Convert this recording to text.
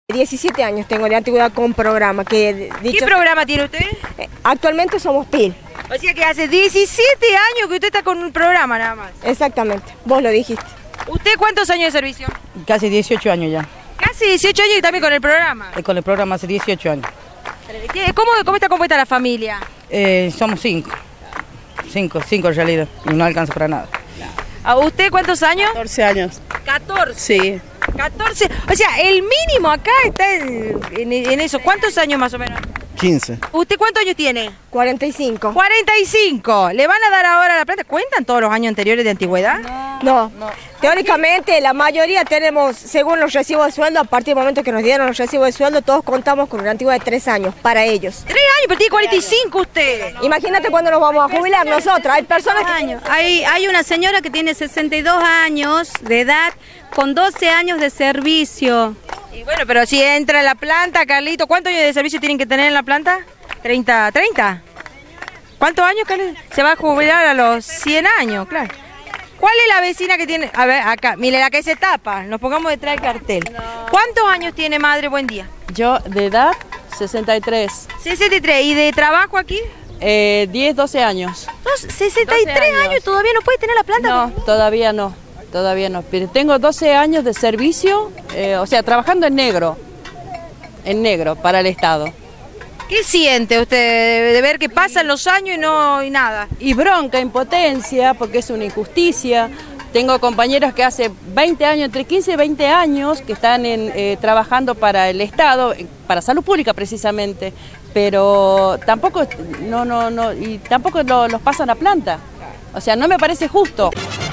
17 años tengo de antigüedad con programa. ¿Qué programa tiene usted? Actualmente somos PIL. O sea que hace 17 años que usted está con un programa nada más. Exactamente, vos lo dijiste. ¿Usted cuántos años de servicio? Casi 18 años ya. Casi 18 años y también con el programa. Con el programa hace 18 años. ¿Cómo está compuesta la familia? Somos 5. 5 en realidad. Y no alcanza para nada. ¿A usted cuántos años? 14 años. 14. Sí. 14. O sea, el mínimo acá está en eso. ¿Cuántos años más o menos? 15. ¿Usted cuántos años tiene? 45. 45. ¿Le van a dar ahora la plata? ¿Cuentan todos los años anteriores de antigüedad? No. Teóricamente la mayoría tenemos, según los recibos de sueldo, a partir del momento que nos dieron los recibos de sueldo, todos contamos con una antigüedad de 3 años para ellos. 3 años, pero tiene 45 usted. Imagínate cuándo nos vamos a jubilar nosotros. Hay personas que... Hay una señora que tiene 62 años de edad con 12 años de servicio. Y bueno, pero si entra en la planta, Carlito, ¿cuántos años de servicio tienen que tener en la planta? 30. ¿Cuántos años, Carlito? Se va a jubilar a los 100 años, claro. ¿Cuál es la vecina que tiene? A ver, acá, mire, la que se tapa, nos pongamos detrás del cartel. ¿Cuántos años tiene madre? Buen día. Yo de edad, 63. 63. ¿Y de trabajo aquí? 10, 12 años. 63 años y todavía no puede tener la planta. No, todavía no. Pero tengo 12 años de servicio, o sea, trabajando en negro para el Estado. ¿Qué siente usted de ver que pasan los años y nada? Y bronca, impotencia, porque es una injusticia. Tengo compañeros que hace 20 años, entre 15 y 20 años, que están trabajando para el Estado, para salud pública precisamente, pero tampoco, tampoco los pasan a planta. O sea, no me parece justo.